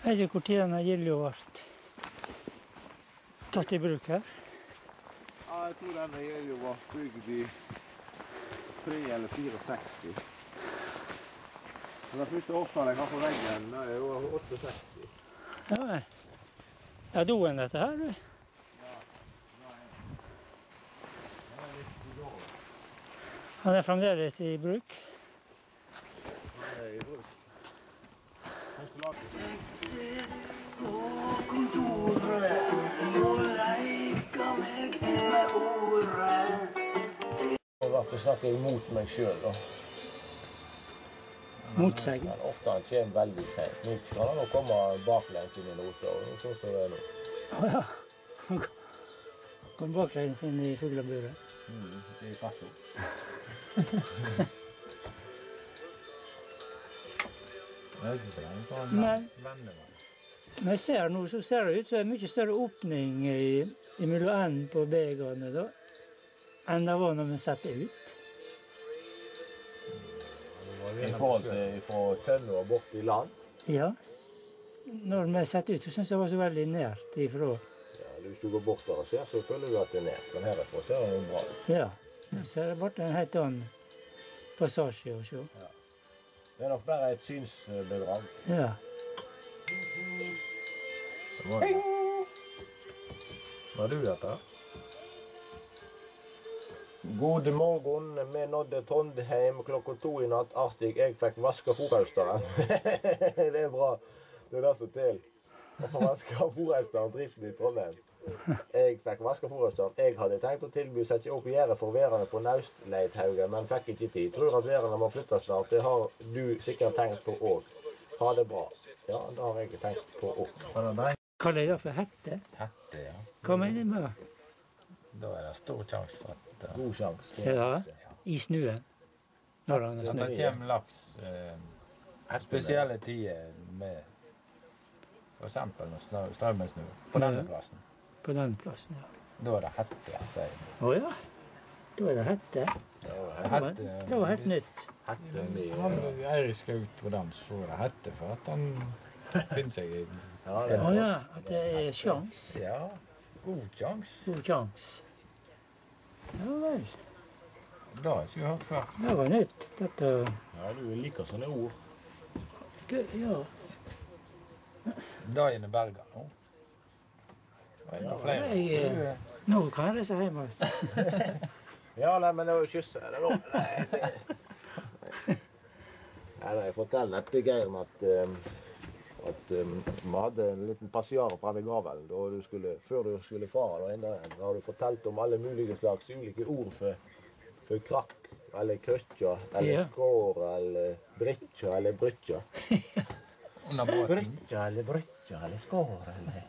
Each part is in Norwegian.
vet ikke hvor tid denne gilja ble tatt i bruk her. Ja, jeg tror denne gilja ble bygd i 3 eller 64. Den første årstallet jeg har på veggen, det er jo 68. Ja, er doen dette her, du? Ja, det er litt dårlig. Han er fremdeles i bruk. Det er i bruk. På kontoret og leker meg med ordet. Jeg har vært å snakke imot meg selv da. Mot seg. Men ofte han kommer veldig sent. Nå kan han også komme baklengs inn i noter, og sånn som det er nå. Åja. Kom baklengs inn i fugleburet. Det er passo. Men når jeg ser nå, så ser det ut som en mye større åpning mellom enden på begene da, enn det var når vi satte ut. I forhold til fra tønne og bort i land. Ja. Når vi satte ut, så synes jeg det var så veldig nært ifra. Ja, hvis du går bort der og ser, så føler du at det er nært. Men herfra ser det jo bra ut. Ja. Så er det bare en helt annen passasje å se. Ja. Det er nok bare et synsbedrag. Ja. Hva er du dette? God morgen, vi nådde Trondheim klokka 2 i natt. Artig, jeg fikk vaske fôrhausteren. Det er bra. Det er det som til. Å få vaske fôrhausteren, driften i Trondheim. Jeg fikk vaske fôrhausteren. Jeg hadde tenkt å tilby å sette opp gjerdet for værene på Naustleithaugen, men fikk ikke tid. Tror at værene må flytte snart. Det har du sikkert tenkt på òg. Ha det bra. Ja, det har jeg tenkt på òg. Hva er det for hette? Hette, ja. Hva mener du med det? Da er det stor sjanse for at God sjanse. Ja, i snuen. Når han er det snø. kommer laks spesielle tider med for eksempel når strømmen snur på denne plassen. På den plassen, ja. Da er det hette, sier jeg. Åja, da er det hette. Det var helt nytt. Hette mye. Eirik skal ut på dans, så er det hette for at han finner seg i... Åja, at det er sjans. Ja, god sjans. God sjans. Ja vel. Da har jeg ikke hørt før. Det var nytt, dette. Ja, du liker sånne ord. Ja. Dagen er berga nå. Det er flere. Nå kan jeg reise hjem. Ja, nei, men det var jo kysse. Det var... Nei, jeg forteller dette, Geir, om at vi hadde en liten passiar fremme i gavelen, før du skulle fara, da har du fortalt om alle mulige slags ulike ord for krakk, eller krøtja, eller skår, eller brytja, eller brytja. Brytja, eller brytja, eller skår,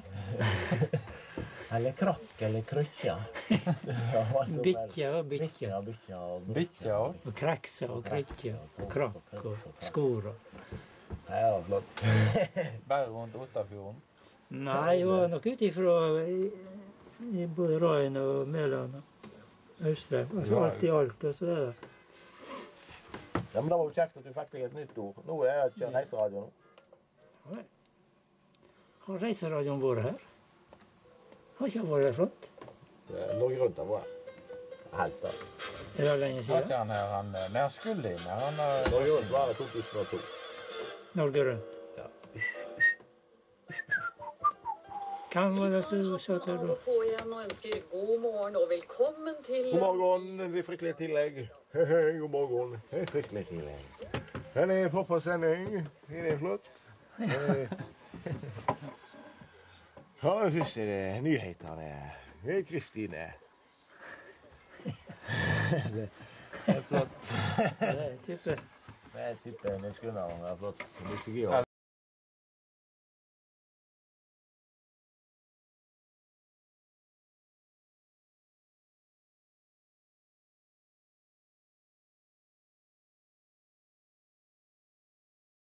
eller krakk, eller krøtja. Bytja og bytja. Bytja og? Og kreksa og krytja, og krakk og skor. Ja, det var flott. Bare rundt Osterfjorden? Nei, jeg var nok ute ifra i både Rain og Mæland og Austrheim. Altså alt i alt, og så er det. Ja, men det var jo kjekt at du fikk deg et nytt ord. Nå er det ikke reiseradio nå. Har reiseradioen vært her? Har ikke vært her flott? Norge Rundt har vært helt der. Er det lenge Var siden? ikke han her, han skulle inn her, Norge Rundt var i 2002. Norge Rundt. Ja. Hvem var det som sa til Og da? på igjen og ønsker god morgen og velkommen til... God morgen, det er fryktelig tillegg. God morgen, det er fryktelig tillegg. Den er poppasending, det er flott. Ja, jeg synes det er nyhetene. Det er Kristine. Det er flott. Det er type. Det er type, det er flott.